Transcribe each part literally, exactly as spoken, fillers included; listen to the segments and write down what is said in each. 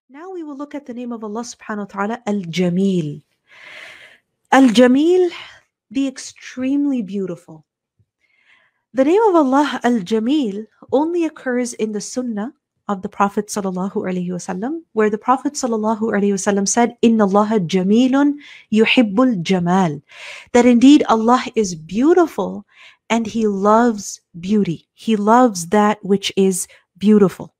Now we will look at the name of Allah subhanahu wa ta'ala, Al-Jameel. Al-Jameel, the extremely beautiful. The name of Allah, Al-Jameel, only occurs in the Sunnah of the Prophet sallallahu alaihi wasallam, where the Prophet sallallahu alaihi wasallam said, "Inna Allah Jamilun yuhibbul Jamal," that indeed Allah is beautiful and He loves beauty. He loves that which is beautiful.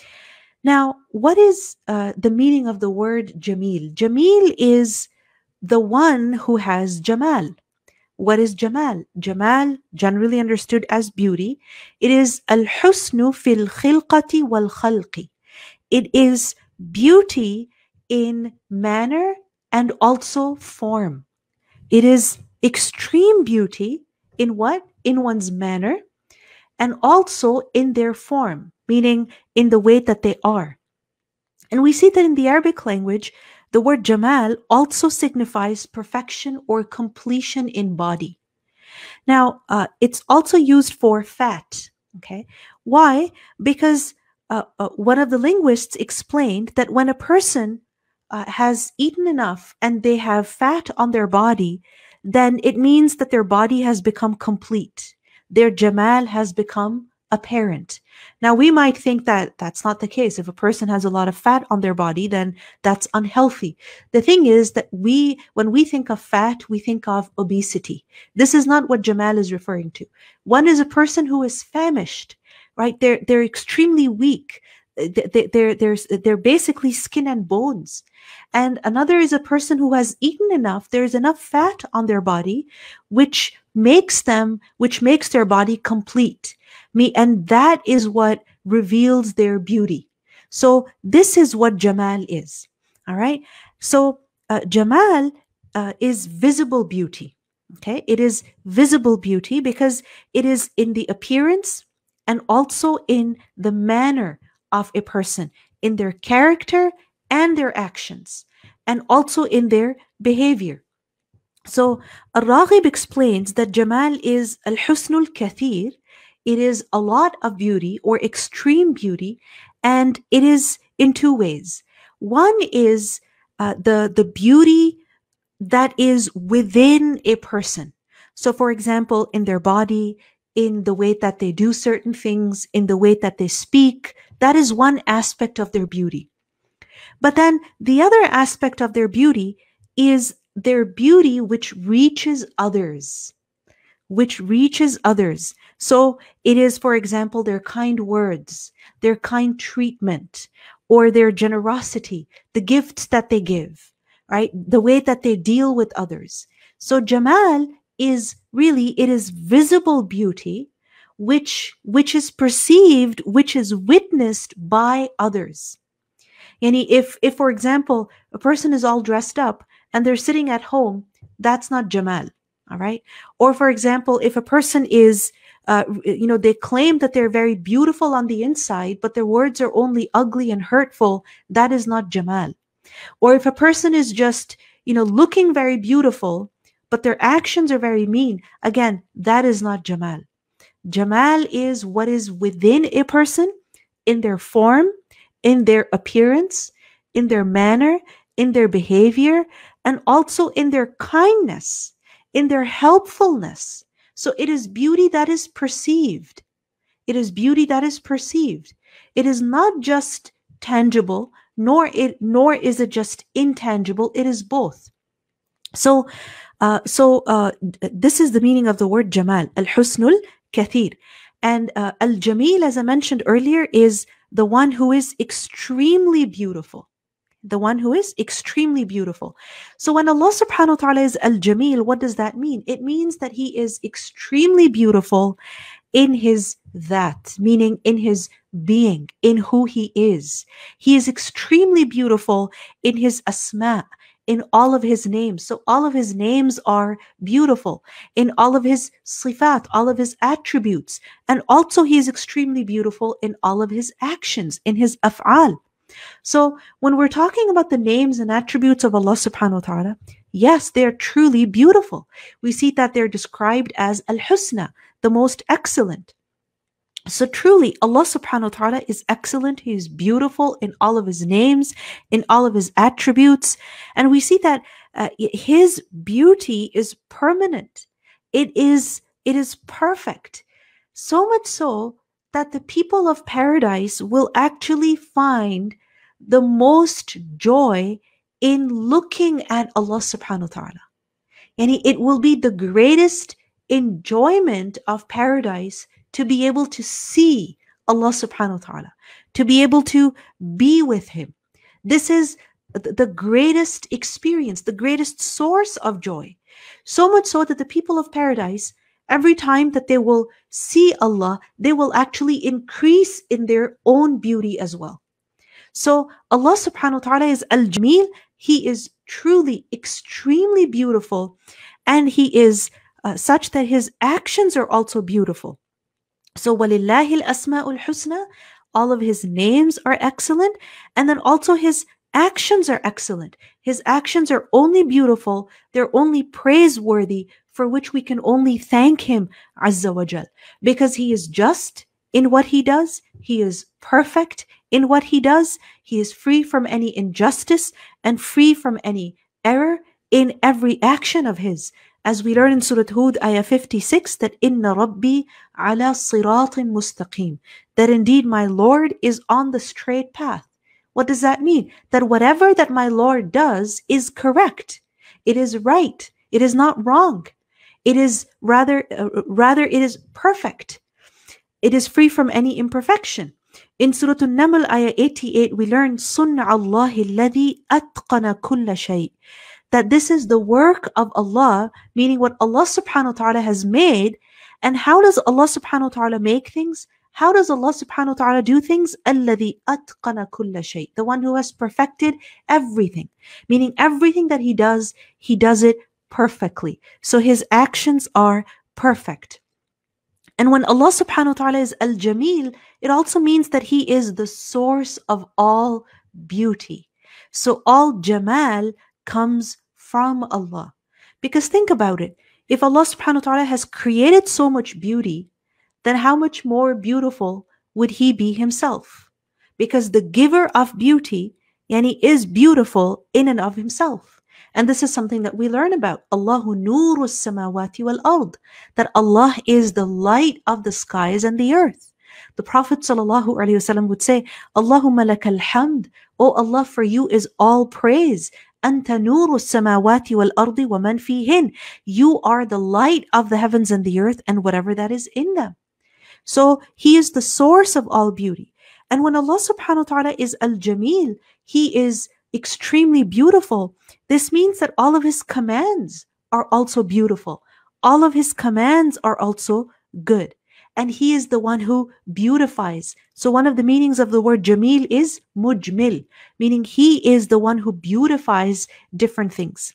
Now, what is uh, the meaning of the word Jameel? Jameel is the one who has Jamal. What is Jamal? Jamal, generally understood as beauty, it is al-husnu fil khilqati wal khalqi. It is beauty in manner and also form. It is extreme beauty in what? In one's manner and also in their form, meaning in the way that they are. And we see that in the Arabic language, the word Jamal also signifies perfection or completion in body. Now, uh, it's also used for fat. Okay, why? Because uh, uh, one of the linguists explained that when a person uh, has eaten enough and they have fat on their body, then it means that their body has become complete. Their Jamal has become apparent. Now, we might think that that's not the case. If a person has a lot of fat on their body, then that's unhealthy. The thing is that we, when we think of fat, we think of obesity. This is not what Jamal is referring to. One is a person who is famished, right? They're, they're extremely weak. They, they're, they're, they're basically skin and bones. And another is a person who has eaten enough. There's enough fat on their body, which makes them, which makes their body complete. Me, and that is what reveals their beauty. So this is what Jamal is. All right. So uh, Jamal uh, is visible beauty. Okay. It is visible beauty because it is in the appearance and also in the manner of a person, in their character and their actions, and also in their behavior. So Al-Raghib explains that Jamal is al-husnul kathir. It is a lot of beauty or extreme beauty, and it is in two ways. One is uh, the, the beauty that is within a person. So for example, in their body, in the way that they do certain things, in the way that they speak, that is one aspect of their beauty. But then the other aspect of their beauty is their beauty which reaches others. which reaches others. So it is, for example, their kind words, their kind treatment, or their generosity, the gifts that they give, right? The way that they deal with others. So Jamal is really, it is visible beauty, which, which is perceived, which is witnessed by others. And if, if, for example, a person is all dressed up and they're sitting at home, that's not Jamal. All right. Or for example, if a person is, uh, you know, they claim that they're very beautiful on the inside, but their words are only ugly and hurtful, that is not Jamal. Or if a person is just, you know, looking very beautiful, but their actions are very mean, again, that is not Jamal. Jamal is what is within a person, in their form, in their appearance, in their manner, in their behavior, and also in their kindness, in their helpfulness. So it is beauty that is perceived. It is beauty that is perceived. It is not just tangible, nor it nor is it just intangible. It is both. So, uh, so uh, this is the meaning of the word Jamal, al-husnul kathir. And uh, al-Jameel, as I mentioned earlier, is the one who is extremely beautiful. The one who is extremely beautiful. So when Allah subhanahu wa ta'ala is al-Jameel, what does that mean? It means that He is extremely beautiful in His that, meaning in His being, in who He is. He is extremely beautiful in His asma, in all of His names. So all of His names are beautiful, in all of His sifat, all of His attributes. And also He is extremely beautiful in all of His actions, in His af'al. So when we're talking about the names and attributes of Allah subhanahu wa ta'ala, yes, they're truly beautiful. We see that they're described as al-husna, the most excellent. So truly, Allah subhanahu wa ta'ala is excellent. He is beautiful in all of his names, in all of his attributes. And we see that uh, his beauty is permanent. It is, it is perfect. So much so that the people of paradise will actually find the most joy in looking at Allah subhanahu wa ta'ala. And it will be the greatest enjoyment of paradise to be able to see Allah subhanahu wa ta'ala, to be able to be with him. This is the greatest experience, the greatest source of joy. So much so that the people of paradise, every time that they will see Allah, they will actually increase in their own beauty as well. So Allah subhanahu wa ta'ala is Al-Jameel. He is truly extremely beautiful, and he is uh, such that his actions are also beautiful. So وَلِلَّهِ الْأَسْمَاءُ الْحُسْنَى, all of his names are excellent, and then also his actions are excellent. His actions are only beautiful, they're only praiseworthy, for which we can only thank him Azza wa Jal, because he is just in what he does, he is perfect in what he does, he is free from any injustice and free from any error in every action of his. As we learn in Surah Hud, ayah fifty-six, that Inna Rabbi ala siratin mustaqim, that indeed my Lord is on the straight path. What does that mean? That whatever that my Lord does is correct. It is right. It is not wrong. It is rather, uh, rather it is perfect. It is free from any imperfection. In Surah An-Naml, ayah eighty-eight, we learn Sunna Allahi alladhi atqana kulla shay, that this is the work of Allah, meaning what Allah subhanahu wa ta'ala has made. And how does Allah subhanahu wa ta'ala make things? How does Allah subhanahu wa ta'ala do things? Alladhi atqana kulla shay, the one who has perfected everything, meaning everything that he does, he does it perfectly. So his actions are perfect. And when Allah subhanahu wa ta'ala is Al-Jameel, it also means that he is the source of all beauty. So all Jamal comes from Allah. Because think about it, if Allah subhanahu wa ta'ala has created so much beauty, then how much more beautiful would he be himself? Because the giver of beauty, yani, is beautiful in and of himself. And this is something that we learn about. Allahu nuru samawati wal ard, that Allah is the light of the skies and the earth. The Prophet sallallahu alaihi wasallam would say, Allahumma lakal hamd, O Allah, for you is all praise. Anta nuru samawati wal ardi wa man fihin. You are the light of the heavens and the earth and whatever that is in them. So he is the source of all beauty. And when Allah subhanahu wa ta'ala is Al-Jameel, he is extremely beautiful. This means that all of his commands are also beautiful. All of his commands are also good. And he is the one who beautifies. So one of the meanings of the word Jameel is Mujmil, meaning he is the one who beautifies different things.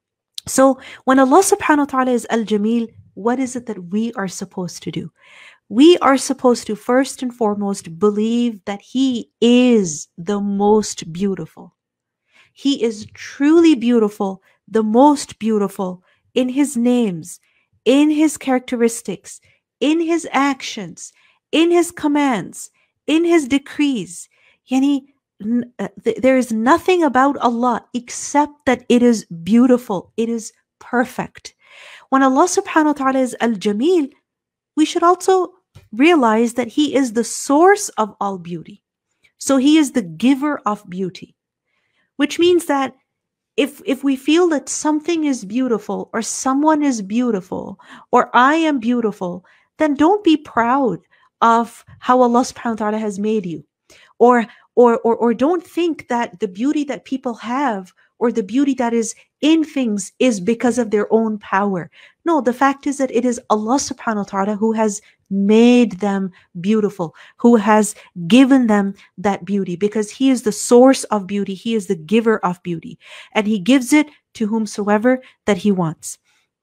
So when Allah subhanahu wa ta'ala is Al-Jameel, what is it that we are supposed to do? We are supposed to first and foremost believe that he is the most beautiful. He is truly beautiful, the most beautiful in his names, in his characteristics, in his actions, in his commands, in his decrees. Yani, uh, th- there is nothing about Allah except that it is beautiful, it is perfect. When Allah subhanahu wa ta'ala is Al-Jameel, we should also realize that he is the source of all beauty. So he is the giver of beauty. Which means that if, if we feel that something is beautiful or someone is beautiful or I am beautiful, then don't be proud of how Allah subhanahu wa ta'ala has made you. Or, or, or, or don't think that the beauty that people have or the beauty that is in things is because of their own power. No, the fact is that it is Allah subhanahu wa ta'ala who has made them beautiful, who has given them that beauty, because he is the source of beauty, he is the giver of beauty, and he gives it to whomsoever that he wants.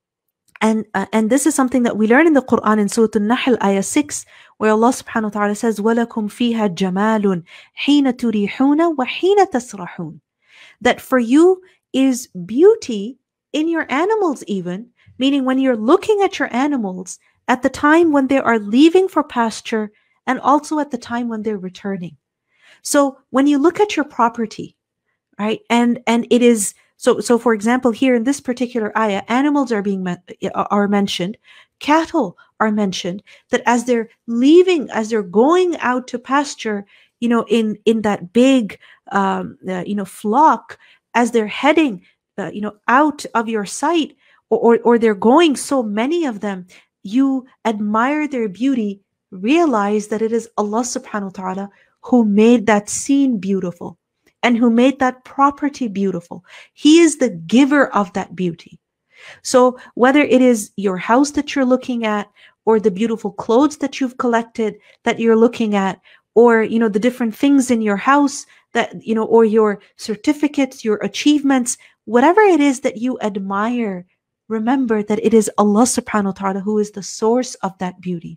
And uh, and this is something that we learn in the Quran in Surah An-Nahl, ayah six, where Allah subhanahu wa ta'ala says, وَلَكُمْ فِيهَا جَمَالٌ حِينَ تُرِيحُونَ وَحِينَ تَسْرَحُونَ, that for you is beauty in your animals even, meaning when you're looking at your animals at the time when they are leaving for pasture and also at the time when they're returning. So when you look at your property, right, and and it is so so for example, here in this particular ayah, animals are being are mentioned, cattle are mentioned, that as they're leaving, as they're going out to pasture, you know, in in that big um, uh, you know flock, as they're heading uh, you know out of your sight, or, or or they're going, so many of them, you admire their beauty, realize that it is Allah subhanahu wa ta'ala who made that scene beautiful and who made that property beautiful. He is the giver of that beauty. So whether it is your house that you're looking at, or the beautiful clothes that you've collected that you're looking at, or, you know, the different things in your house that, you know, or your certificates, your achievements, whatever it is that you admire, remember that it is Allah subhanahu wa ta'ala who is the source of that beauty.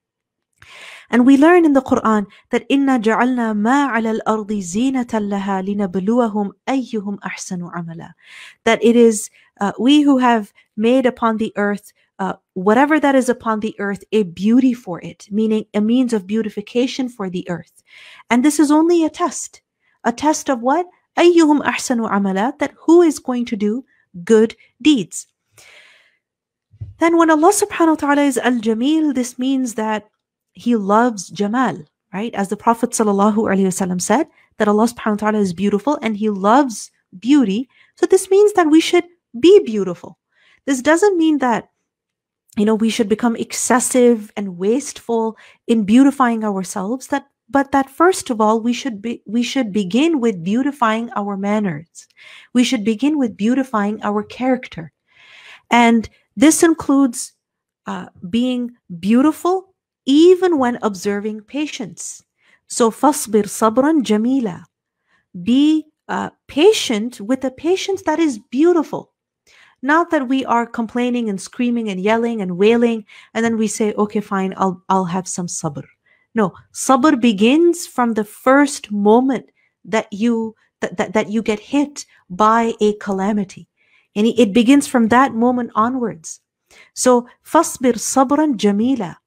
And we learn in the Quran that إِنَّا جَعَلْنَا مَا عَلَى الْأَرْضِ زِينَةً لَهَا لِنَبْلُوَهُمْ أَيُّهُمْ أَحْسَنُ عَمَلًا. That it is uh, we who have made upon the earth uh, whatever that is upon the earth a beauty for it, meaning a means of beautification for the earth. And this is only a test. A test of what? أَيُّهُمْ أَحْسَنُ عَمَلًا, that who is going to do good deeds. Then when Allah subhanahu wa ta'ala is al-Jameel, this means that He loves Jamal, right? As the Prophet sallallahu alaihi wasallam said, that Allah subhanahu wa ta'ala is beautiful and He loves beauty. So this means that we should be beautiful. This doesn't mean that, you know, we should become excessive and wasteful in beautifying ourselves. That, but that first of all, we should be, we should begin with beautifying our manners. We should begin with beautifying our character. And this includes uh, being beautiful even when observing patience. So فَاصْبِرْ صَبْرًا جَمِيلًا. Be uh, patient with a patience that is beautiful. Not that we are complaining and screaming and yelling and wailing, and then we say, okay, fine, I'll, I'll have some sabr. No, sabr begins from the first moment that you, that, that, that you get hit by a calamity. And it begins from that moment onwards. So فَاصْبِرْ صَبْرًا جَمِيلًا.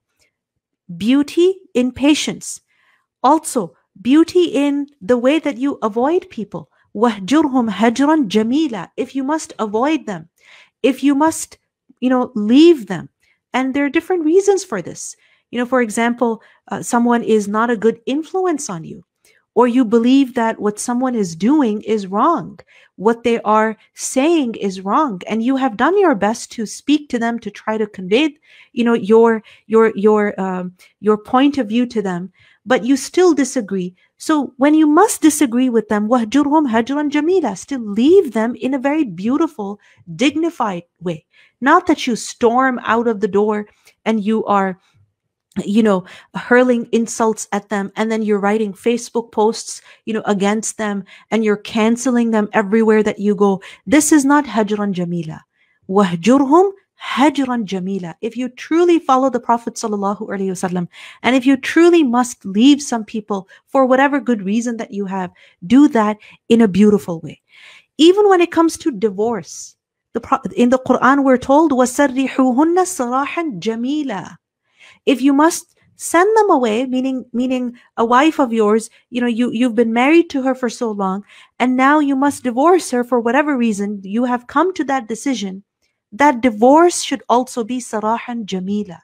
Beauty in patience. Also, beauty in the way that you avoid people. وَهْجُرْهُمْ هَجْرًا جَمِيلًا. If you must avoid them, if you must, you know, leave them. And there are different reasons for this. You know, for example, uh, someone is not a good influence on you, or you believe that what someone is doing is wrong, what they are saying is wrong, and you have done your best to speak to them, to try to convey, you know, your your your um, your point of view to them, but you still disagree. So when you must disagree with them, وَهْجُرْهُمْ هَجْرًا جَمِيلًا, still leave them in a very beautiful, dignified way. Not that you storm out of the door and you are, you know, hurling insults at them, and then you're writing Facebook posts, you know, against them, and you're canceling them everywhere that you go. This is not hajran jamila. Wahjurhum hajran jamila. If you truly follow the Prophet sallallahu alaihi wasallam, and if you truly must leave some people for whatever good reason that you have, do that in a beautiful way. Even when it comes to divorce, the in the Quran we're told وَسَرِّحُوهُنَّ سَرَاحًا جَمِيلًا. If you must send them away, meaning meaning a wife of yours, you know, you, you've been married to her for so long, and now you must divorce her for whatever reason, you have come to that decision, that divorce should also be sarahan jamila.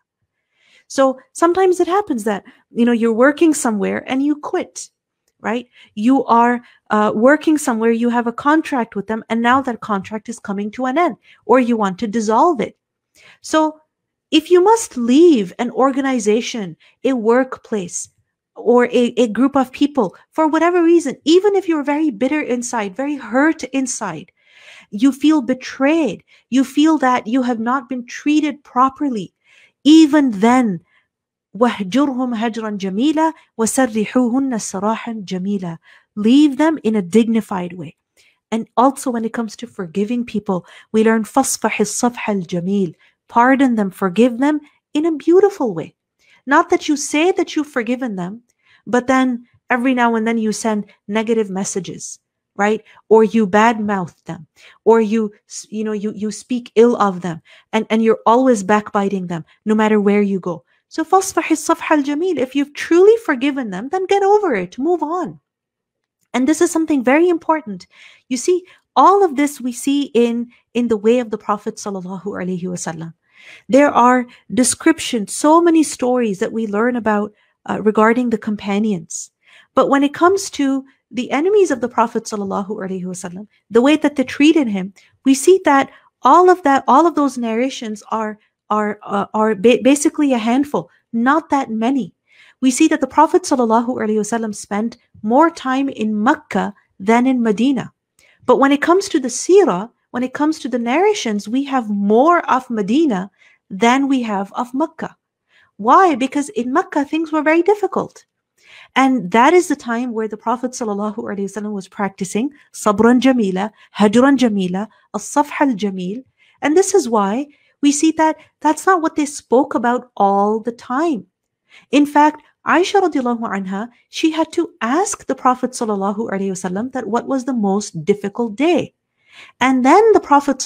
So sometimes it happens that, you know, you're working somewhere and you quit, right? You are uh, working somewhere, you have a contract with them, and now that contract is coming to an end, or you want to dissolve it. So if you must leave an organization, a workplace, or a, a group of people for whatever reason, even if you're very bitter inside, very hurt inside, you feel betrayed, you feel that you have not been treated properly, even then, وَهْجُرْهُمْ هَجْرًا جَمِيلًا وَسَرِّحُوهُنَّ سَرَاحًا جَمِيلًا. Leave them in a dignified way. And also when it comes to forgiving people, we learn فَاصْفَحِ الصَّفْحَ الْجَمِيلِ. Pardon them, forgive them in a beautiful way. Not that you say that you've forgiven them, but then every now and then you send negative messages, right? Or you badmouth them, or you, you know, you, you speak ill of them, and, and you're always backbiting them, no matter where you go. So فَاصْفَحِ الصَّفْحَ الْجَمِيلِ. If you've truly forgiven them, then get over it, move on. And this is something very important. You see, all of this we see in, in the way of the Prophet sallallahu alaihi wasallam. There are descriptions, so many stories that we learn about uh, regarding the companions. But when it comes to the enemies of the Prophet sallallahu alaihi wasallam, the way that they treated him, we see that all of that, all of those narrations are are uh, are ba- basically a handful, not that many. We see that the Prophet sallallahu alaihi wasallam spent more time in Mecca than in Medina. But when it comes to the seerah, when it comes to the narrations, we have more of Medina than we have of Mecca. Why? Because in Mecca, things were very difficult. And that is the time where the Prophet ﷺ was practicing sabran jamila, hajran jamila, as-safh al-jamil. And this is why we see that that's not what they spoke about all the time. In fact, Aisha radiallahu anha, she had to ask the Prophet ﷺ that what was the most difficult day. And then the Prophet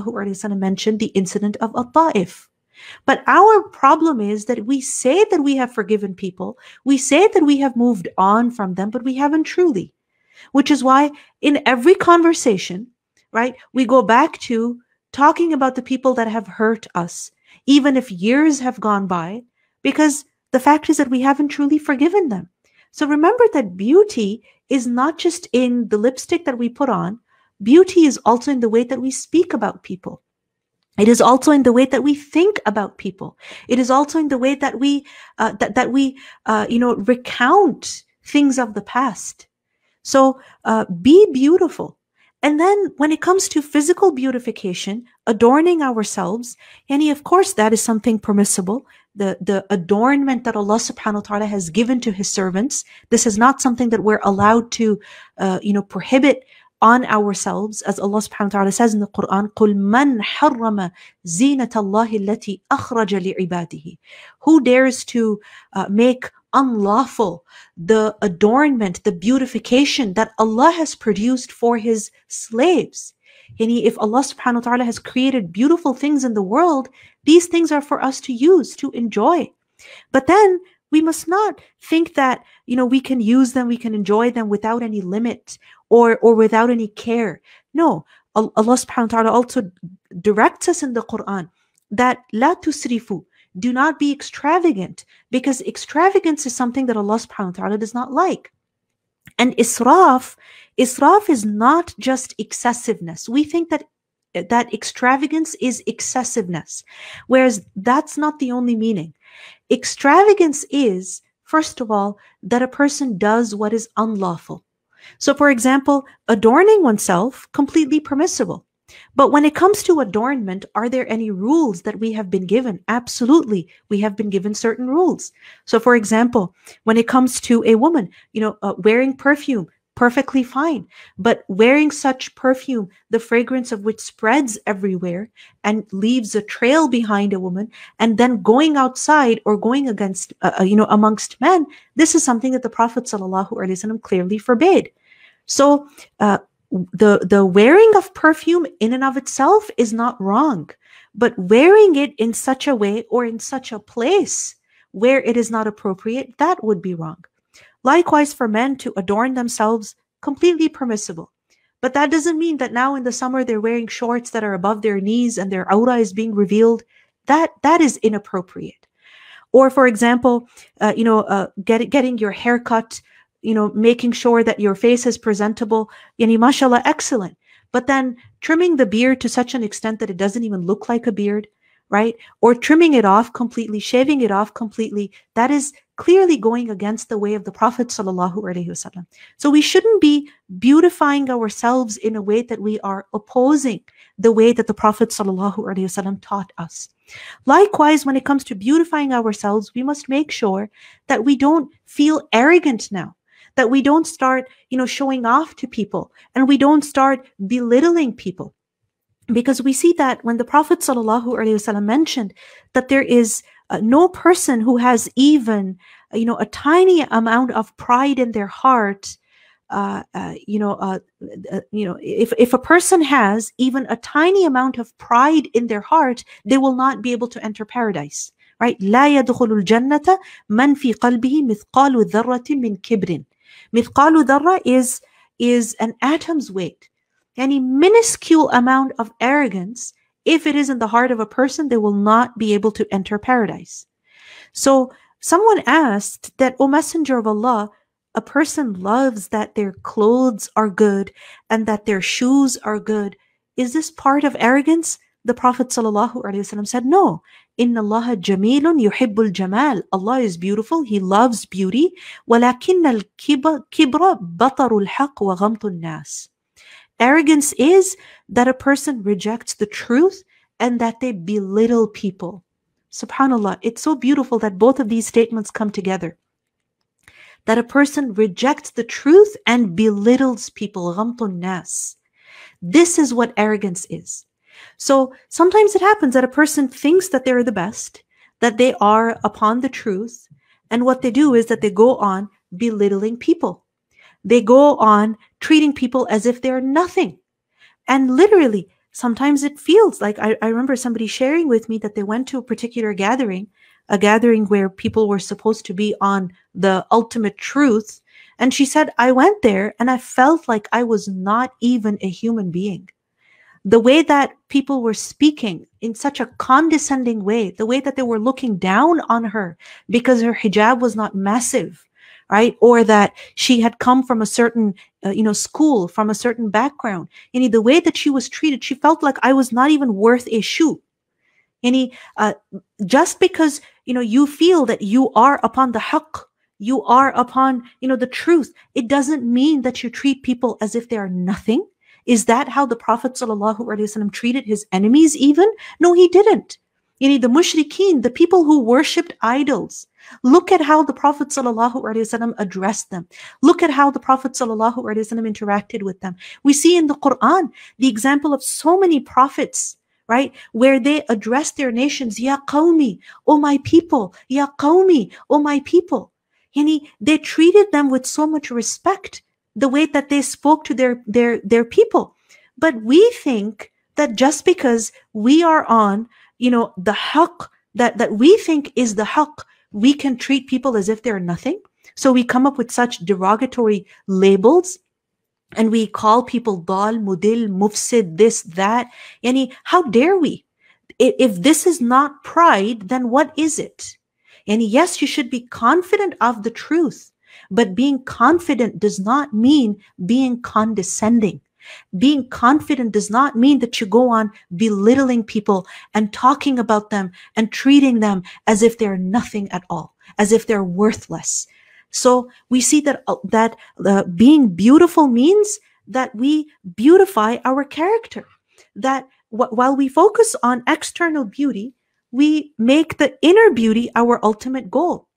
ﷺ mentioned the incident of At-Ta'if. But our problem is that we say that we have forgiven people, we say that we have moved on from them, but we haven't truly. Which is why in every conversation, right, we go back to talking about the people that have hurt us, even if years have gone by, because the fact is that we haven't truly forgiven them. So remember that beauty is not just in the lipstick that we put on, beauty is also in the way that we speak about people. It is also in the way that we think about people. It is also in the way that we, uh, that, that we, uh, you know, recount things of the past. So uh, be beautiful. And then when it comes to physical beautification, adorning ourselves, yani of course that is something permissible. The, the adornment that Allah subhanahu wa ta'ala has given to his servants, this is not something that we're allowed to, uh, you know, prohibit on ourselves, as Allah subhanahu wa ta'ala says in the Quran, قُلْ مَنْ حَرَّمَ زِينَةَ اللَّهِ الَّتِي أَخْرَجَ لِعِبَادِهِ. Who dares to uh, make unlawful the adornment, the beautification that Allah has produced for his slaves? Yani if Allah subhanahu wa ta'ala has created beautiful things in the world, these things are for us to use, to enjoy. But then we must not think that, you know, we can use them, we can enjoy them without any limit or, or without any care. No, Allah subhanahu wa ta'ala also directs us in the Quran that la tusrifu, do not be extravagant, because extravagance is something that Allah subhanahu wa ta'ala does not like. And israf, israf is not just excessiveness. We think that that extravagance is excessiveness, whereas that's not the only meaning. Extravagance is, first of all, that a person does what is unlawful. So, for example, adorning oneself, completely permissible. But when it comes to adornment, are there any rules that we have been given? Absolutely. We have been given certain rules. So, for example, when it comes to a woman, you know, uh, wearing perfume, perfectly fine. But wearing such perfume, the fragrance of which spreads everywhere and leaves a trail behind a woman, and then going outside or going against, uh, you know, amongst men, this is something that the Prophet sallallahu alaihi wasallam clearly forbade. So uh, the, the wearing of perfume in and of itself is not wrong, but wearing it in such a way or in such a place where it is not appropriate, that would be wrong. Likewise, for men to adorn themselves, completely permissible. But that doesn't mean that now in the summer they're wearing shorts that are above their knees and their aura is being revealed. That, that is inappropriate. Or, for example, uh, you know, uh, get, getting your hair cut, you know, making sure that your face is presentable, yani mashallah, excellent. But then trimming the beard to such an extent that it doesn't even look like a beard, right? Or trimming it off completely, shaving it off completely, that is clearly going against the way of the Prophet sallallahu alaihi wasallam. So we shouldn't be beautifying ourselves in a way that we are opposing the way that the Prophet sallallahu alaihi wasallam taught us. Likewise, when it comes to beautifying ourselves, we must make sure that we don't feel arrogant now, that we don't start, you know, showing off to people, and we don't start belittling people. Because we see that when the Prophet ﷺ mentioned that there is uh, no person who has even, uh, you know, a tiny amount of pride in their heart, uh, uh, you know, uh, uh, you know, if, if a person has even a tiny amount of pride in their heart, they will not be able to enter paradise, right? لا يدخل الجنة من في قلبه مثقال ذرة من كبر. مثقال ذرة is, is an atom's weight. Any minuscule amount of arrogance, if it is in the heart of a person, they will not be able to enter paradise. So someone asked that, O Messenger of Allah, a person loves that their clothes are good and that their shoes are good. Is this part of arrogance? The Prophet ﷺ said, no. Inna Allah Jameelun yuhibbul Jamal. Allah is beautiful. He loves beauty. وَلَكِنَّ الْكِبْرَ بَطَرُ الْحَقِّ وَغَمْطُ النَّاسِ. Arrogance is that a person rejects the truth and that they belittle people. SubhanAllah, it's so beautiful that both of these statements come together. That a person rejects the truth and belittles people. غَمْطُ النَّاسِ. This is what arrogance is. So sometimes it happens that a person thinks that they're the best, that they are upon the truth, and what they do is that they go on belittling people. They go on treating people as if they're nothing. And literally, sometimes it feels like, I, I remember somebody sharing with me that they went to a particular gathering, a gathering where people were supposed to be on the ultimate truth. And she said, I went there and I felt like I was not even a human being. The way that people were speaking in such a condescending way, the way that they were looking down on her because her hijab was not massive, right? Or that she had come from a certain, uh, you know, school, from a certain background. And the way that she was treated, she felt like I was not even worth a shoe. And uh, just because, you know, you feel that you are upon the haqq, you are upon, you know, the truth, it doesn't mean that you treat people as if they are nothing. Is that how the Prophet ﷺ treated his enemies even? No, he didn't. You know, the mushrikeen, the people who worshipped idols, look at how the Prophet ﷺ addressed them. Look at how the Prophet ﷺ interacted with them. We see in the Quran the example of so many prophets, right, where they address their nations, Ya qawmi, O my people, Ya qawmi, O my people. And they treated them with so much respect, the way that they spoke to their, their, their people. But we think that just because we are on, you know, the haqq, that, that we think is the haqq, we can treat people as if they're nothing. So we come up with such derogatory labels. And we call people dal, mudil, mufsid, this, that. Yani, how dare we? If this is not pride, then what is it? And yes, you should be confident of the truth, but being confident does not mean being condescending. Being confident does not mean that you go on belittling people and talking about them and treating them as if they're nothing at all, as if they're worthless. So we see that uh, that uh, being beautiful means that we beautify our character. That w- while we focus on external beauty, we make the inner beauty our ultimate goal.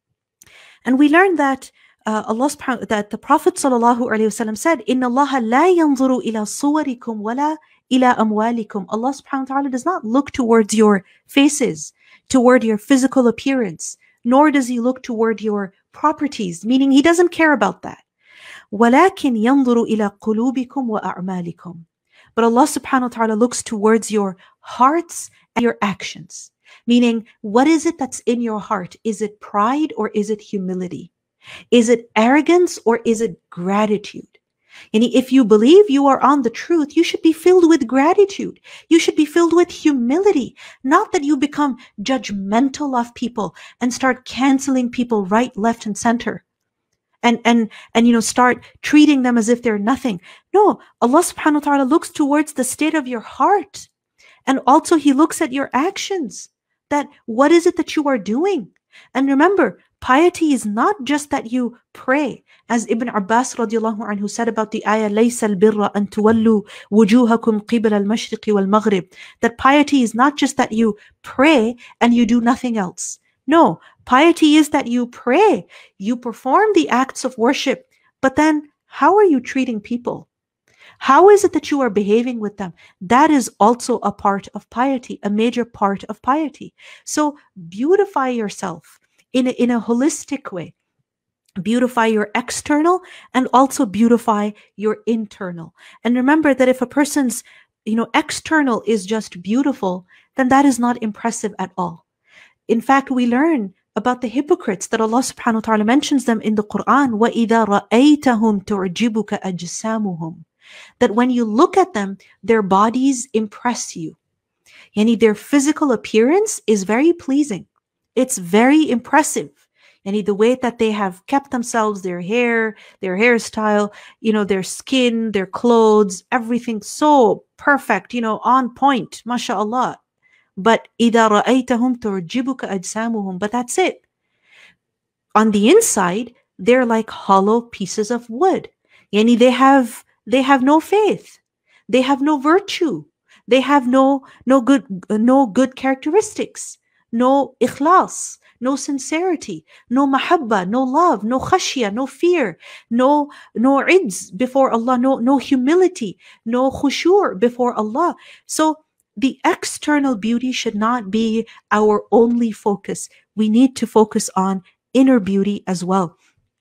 And we learn that uh, Allah subhanahu, that the Prophet sallallahu alaihi wasallam said, "Inna Allah la yanzuru ila suwarikum wala ila amwalikum." Allah subhanahu wa ta'ala does not look towards your faces, toward your physical appearance, nor does he look toward your properties, meaning he doesn't care about that. وَلَكِنْ يَنْظُرُ إِلَى قُلُوبِكُمْ وَأَعْمَالِكُمْ. But Allah subhanahu wa ta'ala looks towards your hearts and your actions. Meaning, what is it that's in your heart? Is it pride or is it humility? Is it arrogance or is it gratitude? And if you believe you are on the truth, you should be filled with gratitude. You should be filled with humility. Not that you become judgmental of people and start canceling people right, left, and center. And, and, and, you know, start treating them as if they're nothing. No, Allah subhanahu wa ta'ala looks towards the state of your heart. And also he looks at your actions. That what is it that you are doing? And remember, piety is not just that you pray. As Ibn Abbas radiallahu anhu said about the ayah, لَيْسَ الْبِرَّ أَن تُوَلُّوا وُجُوهَكُمْ قِبَلَ الْمَشْرِقِ وَالْمَغْرِبِ. That piety is not just that you pray and you do nothing else. No, piety is that you pray, you perform the acts of worship, but then how are you treating people? How is it that you are behaving with them? That is also a part of piety, a major part of piety. So beautify yourself in a, in a holistic way. Beautify your external and also beautify your internal. And remember that if a person's, you know, external is just beautiful, then that is not impressive at all. In fact, we learn about the hypocrites that Allah subhanahu wa ta'ala mentions them in the Quran. وَإِذَا رَأَيْتَهُمْ تُعْجِبُكَ أَجْسَامُهُم. That when you look at them, their bodies impress you. Yani their physical appearance is very pleasing. It's very impressive. Yani the way that they have kept themselves, their hair, their hairstyle, you know, their skin, their clothes, everything so perfect, you know, on point, mashallah. But إِذَا رَأَيْتَهُمْ تُعْجِبُكَ أَجْسَامُهُم. But that's it. On the inside, they're like hollow pieces of wood. Yani they have they have no faith. They have no virtue. They have no no good no good characteristics. No ikhlas, no sincerity, no mahabba, no love, no khashya, no fear, no no idz before Allah, no no humility, no khushu' before Allah. So the external beauty should not be our only focus. We need to focus on inner beauty as well.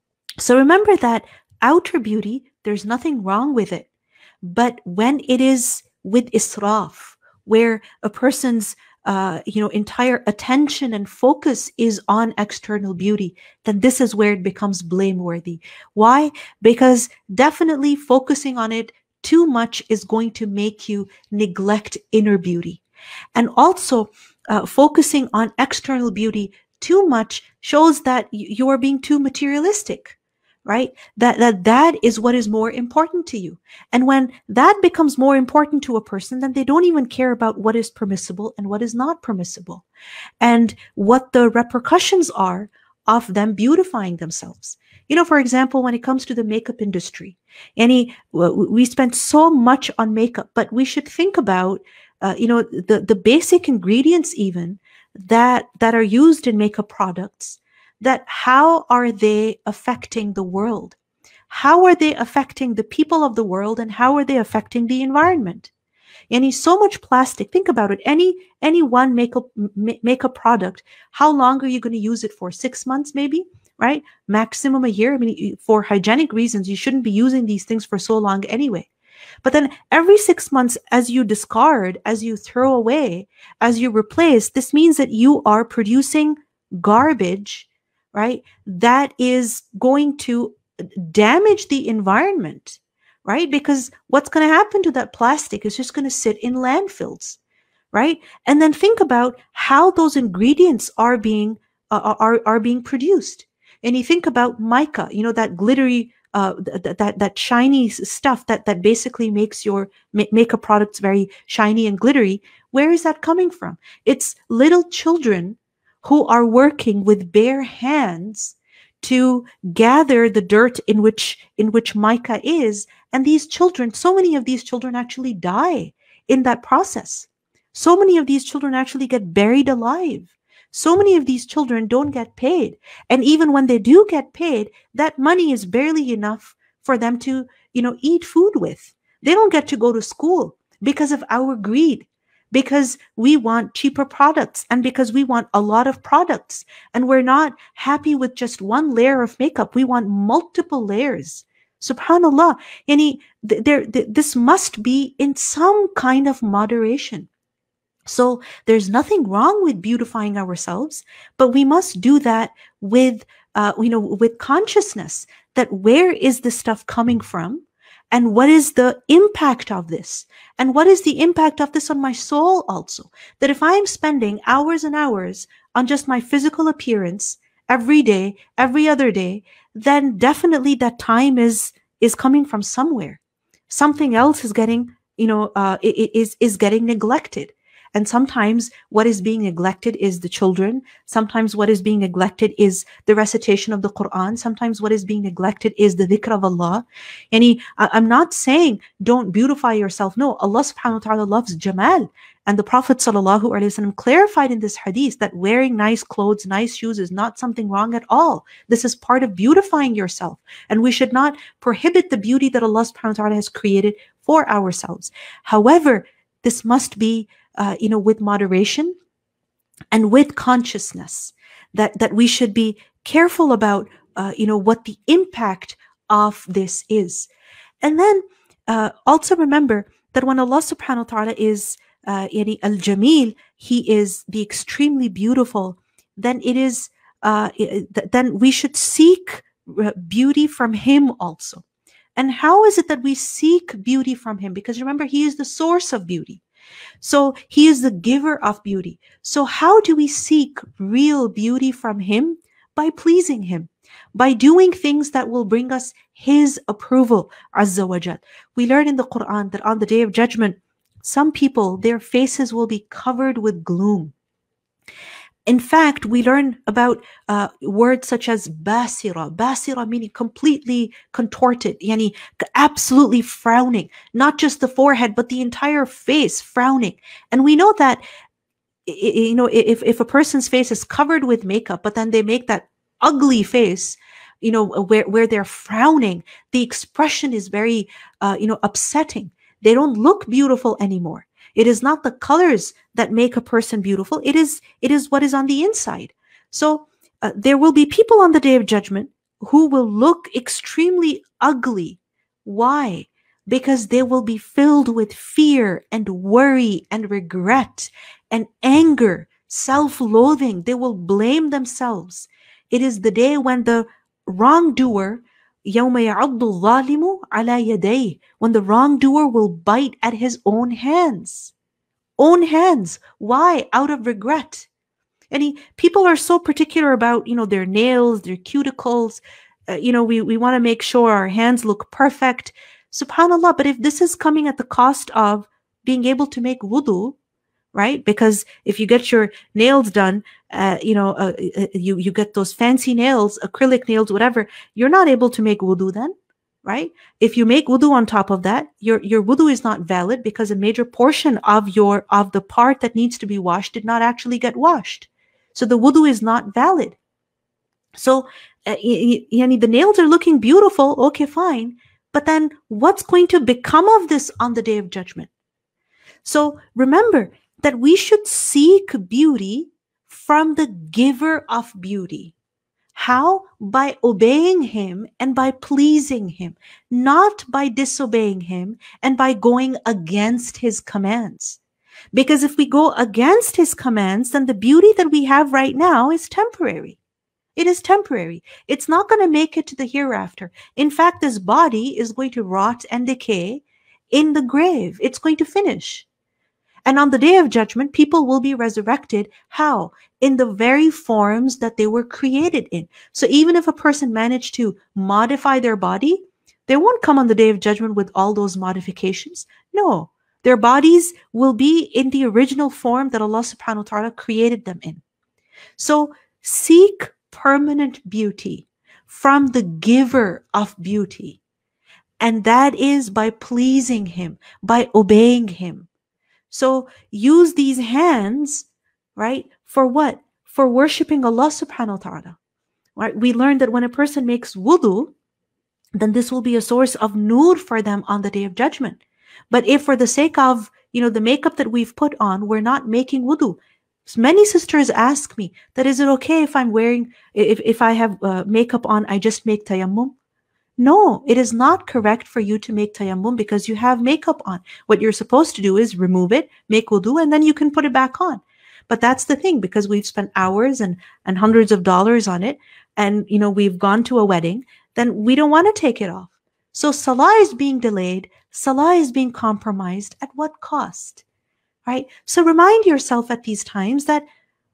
So remember that outer beauty, there's nothing wrong with it. But when it is with israf, where a person's uh, you know, entire attention and focus is on external beauty, then this is where it becomes blameworthy. Why? Because definitely focusing on it too much is going to make you neglect inner beauty. And also, uh, focusing on external beauty too much shows that you are being too materialistic, right? That, that that is what is more important to you. And when that becomes more important to a person, then they don't even care about what is permissible and what is not permissible, and what the repercussions are of them beautifying themselves. You know, for example, when it comes to the makeup industry, any we spend so much on makeup, but we should think about, uh, you know, the, the basic ingredients even that, that are used in makeup products, that how are they affecting the world? How are they affecting the people of the world, and how are they affecting the environment? Any so much plastic. Think about it. Any any one makeup makeup product, how long are you going to use it for? Six months maybe, right? Maximum a year. I mean, for hygienic reasons, you shouldn't be using these things for so long anyway. But then every six months, as you discard, as you throw away, as you replace, this means that you are producing garbage, right? That is going to damage the environment, right? Because what's going to happen to that plastic is just going to sit in landfills, right? And then think about how those ingredients are being uh, are are being produced. And you think about mica, you know, that glittery, uh, that that that shiny stuff that that basically makes your ma- makeup products very shiny and glittery. Where is that coming from? It's little children who are working with bare hands to gather the dirt in which in which mica is. And these children, so many of these children actually die in that process. So many of these children actually get buried alive. So many of these children don't get paid. And even when they do get paid, that money is barely enough for them to, you know, eat food with. They don't get to go to school because of our greed, because we want cheaper products and because we want a lot of products. And we're not happy with just one layer of makeup. We want multiple layers. Subhanallah. Yani, there, this must be in some kind of moderation. So there's nothing wrong with beautifying ourselves, but we must do that with, uh, you know, with consciousness that where is this stuff coming from? And what is the impact of this? And what is the impact of this on my soul also? That if I am spending hours and hours on just my physical appearance every day, every other day, then definitely that time is, is coming from somewhere. Something else is getting, you know, uh, is, is getting neglected. And sometimes what is being neglected is the children. Sometimes what is being neglected is the recitation of the Quran. Sometimes what is being neglected is the dhikr of Allah. And I'm not saying don't beautify yourself. No, Allah subhanahu wa ta'ala loves Jameel. And the Prophet sallallahu alaihi wasallam clarified in this hadith that wearing nice clothes, nice shoes is not something wrong at all. This is part of beautifying yourself. And we should not prohibit the beauty that Allah subhanahu wa ta'ala has created for ourselves. However, this must be Uh, you know, with moderation and with consciousness, that, that we should be careful about, uh, you know, what the impact of this is. And then uh, also remember that when Allah subhanahu wa ta'ala is uh, al-Jameel, He is the extremely beautiful. then it is, uh, then we should seek beauty from him also. And how is it that we seek beauty from him? Because remember, he is the source of beauty. So he is the giver of beauty. So how do we seek real beauty from him? By pleasing him, by doing things that will bring us his approval, Azza wa Jal. We learn in the Quran that on the Day of Judgment, some people, their faces will be covered with gloom. In fact, we learn about uh, words such as basira, basira meaning completely contorted, yani absolutely frowning, not just the forehead, but the entire face frowning. And we know that, you know, if, if a person's face is covered with makeup, but then they make that ugly face, you know, where, where they're frowning, the expression is very, uh, you know, upsetting. They don't look beautiful anymore. It is not the colors that make a person beautiful. It is, it is what is on the inside. So uh, there will be people on the Day of Judgment who will look extremely ugly. Why? Because they will be filled with fear and worry and regret and anger, self-loathing. They will blame themselves. It is the day when the wrongdoer, يَوْمَ يَعَضُّ الظَّالِمُ عَلَى يَدَيْهِ, when the wrongdoer will bite at his own hands. Own hands. Why? Out of regret. And he, people are so particular about, you know, their nails, their cuticles. Uh, you know, we, we want to make sure our hands look perfect. SubhanAllah, but if this is coming at the cost of being able to make wudu, right? Because if you get your nails done, uh, you know, uh, you, you get those fancy nails, acrylic nails, whatever, you're not able to make wudu then, right? If you make wudu on top of that, your, your wudu is not valid because a major portion of your, of the part that needs to be washed did not actually get washed. So the wudu is not valid. So, uh, yani the nails are looking beautiful. Okay, fine. But then what's going to become of this on the Day of Judgment? So remember that we should seek beauty from the giver of beauty. How? By obeying him and by pleasing him, not by disobeying him and by going against his commands. Because if we go against his commands, then the beauty that we have right now is temporary. It is temporary. It's not going to make it to the hereafter. In fact, this body is going to rot and decay in the grave. It's going to finish. And on the Day of Judgment, people will be resurrected. How? In the very forms that they were created in. So even if a person managed to modify their body, they won't come on the Day of Judgment with all those modifications. No, their bodies will be in the original form that Allah subhanahu wa ta'ala created them in. So seek permanent beauty from the giver of beauty. And that is by pleasing him, by obeying him. So use these hands, right? For what? For worshiping Allah subhanahu wa ta'ala. Right? We learned that when a person makes wudu, then this will be a source of nur for them on the Day of Judgment. But if for the sake of, you know, the makeup that we've put on, we're not making wudu. Many sisters ask me that, is it okay if I'm wearing, if, if I have uh, makeup on, I just make tayammum? No, it is not correct for you to make tayammum because you have makeup on. What you're supposed to do is remove it, make wudu, and then you can put it back on. But that's the thing, because we've spent hours and, and hundreds of dollars on it, and, you know, we've gone to a wedding, then we don't want to take it off. So salah is being delayed. Salah is being compromised. At what cost? Right? So remind yourself at these times that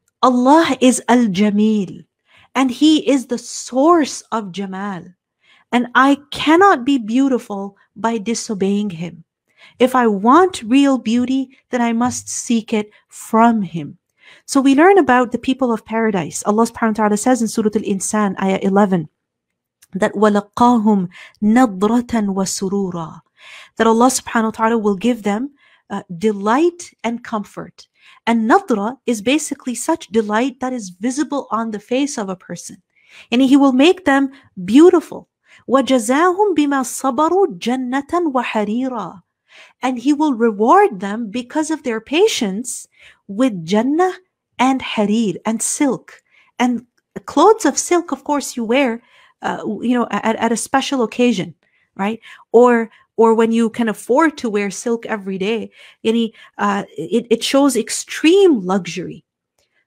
Allah is Al-Jameel, and He is the source of Jamal. And I cannot be beautiful by disobeying Him. If I want real beauty, then I must seek it from Him. So we learn about the people of paradise. Allah subhanahu wa ta'ala says in Surah Al-Insan, ayah eleven, that وَلَقَّاهُمْ نَضْرَةً وَسُرُورًا, that Allah subhanahu wa ta'ala will give them uh, delight and comfort. And nadra is basically such delight that is visible on the face of a person. And He will make them beautiful. وَجَزَاهُمْ بِمَا صَبَرُوا جَنَّةً وَحَرِيرًا, and He will reward them because of their patience with Jannah and harir and silk. And clothes of silk, of course, you wear, uh, you know, at, at a special occasion, right? Or or when you can afford to wear silk every day. Any, uh, it, it shows extreme luxury.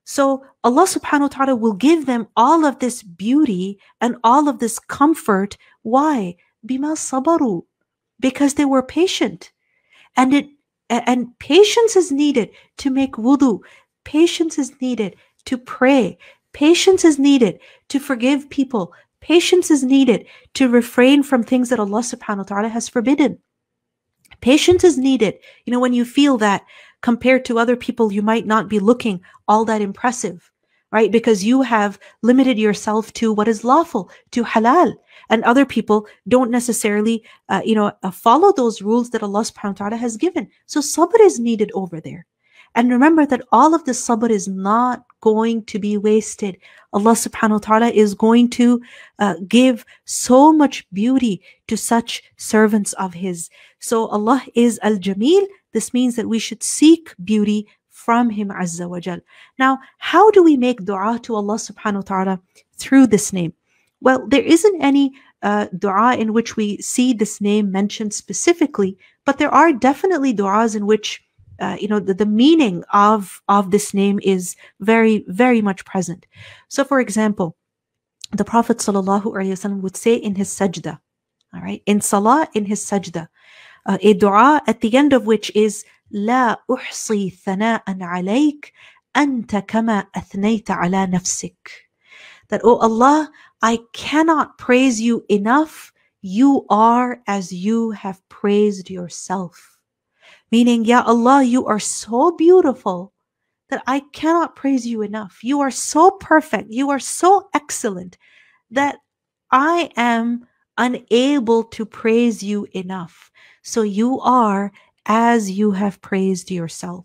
So Allah subhanahu wa ta'ala will give them all of this beauty and all of this comfort. Why? Bima sabaru. Because they were patient. And it and patience is needed to make wudu. Patience is needed to pray. Patience is needed to forgive people. Patience is needed to refrain from things that Allah subhanahu wa ta'ala has forbidden. Patience is needed. You know, when you feel that compared to other people, you might not be looking all that impressive, right? Because you have limited yourself to what is lawful, to halal. And other people don't necessarily, uh, you know, uh, follow those rules that Allah subhanahu wa ta'ala has given. So sabr is needed over there. And remember that all of this sabr is not going to be wasted. Allah subhanahu wa ta'ala is going to uh, give so much beauty to such servants of His. So Allah is Al-Jameel. This means that we should seek beauty from Him Azza wa Jal. Now, how do we make dua to Allah subhanahu wa ta'ala through this name? Well, there isn't any uh, dua in which we see this name mentioned specifically, but there are definitely duas in which Uh, you know, the, the meaning of, of this name is very, very much present. So for example, the Prophet sallallahu alaihi wasallam would say in his sajda, all right, in salah, in his sajda, uh, a dua at the end of which is, لا أحصي ثناء عليك أنت كما أثنيت على نفسك. That, oh Allah, I cannot praise you enough. You are as you have praised yourself. Meaning, Ya Allah, you are so beautiful that I cannot praise you enough. You are so perfect. You are so excellent that I am unable to praise you enough. So you are as you have praised yourself.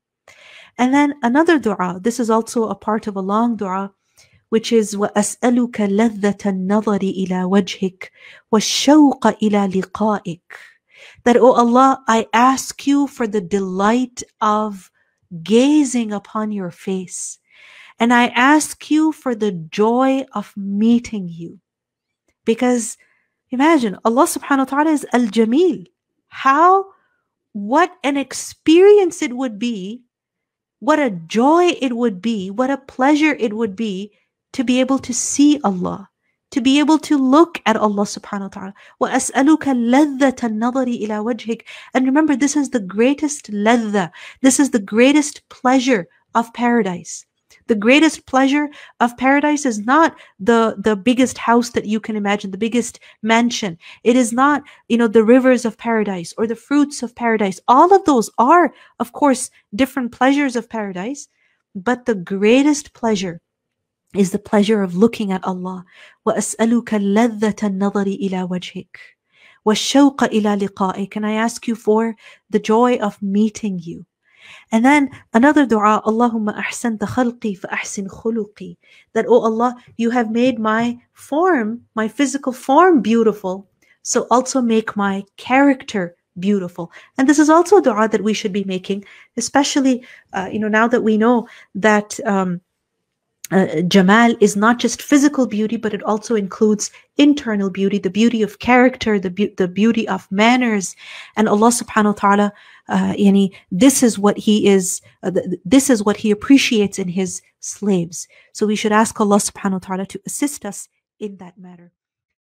And then another dua, this is also a part of a long dua, which is وَأَسْأَلُكَ لَذَّةَ النَّظَرِ إِلَى وَجْهِكَ وَالشَّوْقَ إِلَى لِقَائِكَ. That, oh Allah, I ask you for the delight of gazing upon your face. And I ask you for the joy of meeting you. Because imagine, Allah subhanahu wa ta'ala is Al-Jameel. How, what an experience it would be, what a joy it would be, what a pleasure it would be to be able to see Allah, to be able to look at Allah subhanahu wa ta'ala. وَأَسْأَلُكَ لَذَّةَ النَّظَرِ إِلَى وَجْهِكَ. And remember, this is the greatest ladha. This is the greatest pleasure of paradise. The greatest pleasure of paradise is not the, the biggest house that you can imagine, the biggest mansion. It is not, you know, the rivers of paradise or the fruits of paradise. All of those are, of course, different pleasures of paradise. But the greatest pleasure is the pleasure of looking at Allah. وَأَسْأَلُكَ لَذَّةَ النَّظَرِ إِلَى وَجْهِكَ وَالشَّوْقَ إِلَى لِقَائِكَ. And I ask you for the joy of meeting you. And then another dua, Allahumma ahsanta khalqi fa ahsin khuluqi. That, oh Allah, you have made my form, my physical form beautiful, so also make my character beautiful. And this is also a dua that we should be making, especially, uh, you know, now that we know that um, Uh, Jamal is not just physical beauty, but it also includes internal beauty, the beauty of character, the, be- the beauty of manners. And Allah subhanahu wa ta'ala, uh, yani, this is what He is, uh, th- this is what He appreciates in His slaves. So we should ask Allah subhanahu wa ta'ala to assist us in that matter.